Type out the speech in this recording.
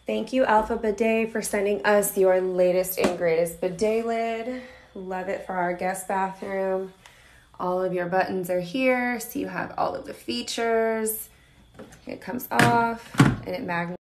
Thank you, Alpha Bidet, for sending us your latest and greatest bidet lid. Love it for our guest bathroom. All of your buttons are here, so you have all of the features. It comes off and it magnets.